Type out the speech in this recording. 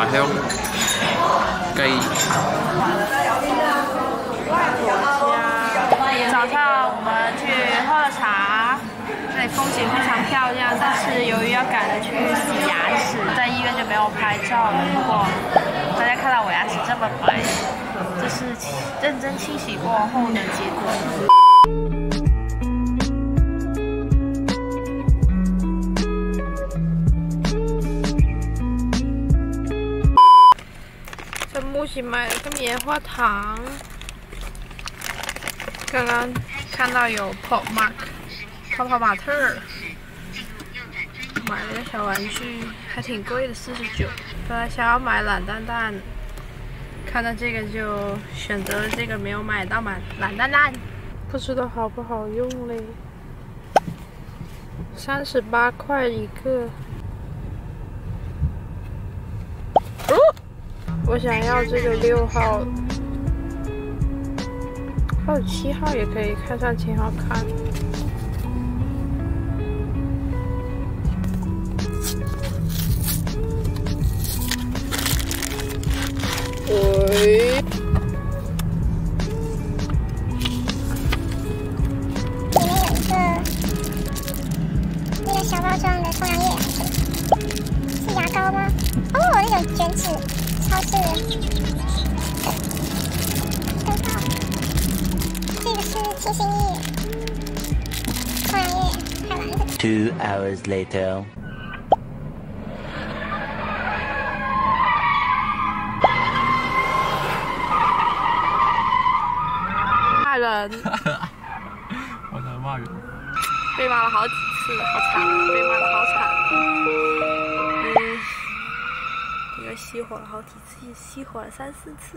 茶香雞。 外婆家。早上我们去喝了茶，这里风景非常漂亮，但是由于要赶着去洗牙齿，在医院就没有拍照了。不过大家看到我牙齿这么白，这是认真清洗过后的结果。 木喜买了个棉花糖，刚刚看到有泡泡玛特，买了个小玩具，还挺贵的，49。本来想要买懒蛋蛋，看到这个就选择了这个，没有买到懒蛋蛋，不知道好不好用嘞。38块一个。 我想要这个6号，还有7号也可以，看上挺好看。喂。 里面有一个小包装的冲牙液，是牙膏吗？哦，那种卷纸。 超市的灯泡，这个是清新液、冲牙液，还有蓝色。 2 hours later. 骂人！ 我在骂人。 被骂了好几次，好惨，被骂的好惨。这个熄火了好几次，熄火了3、4次。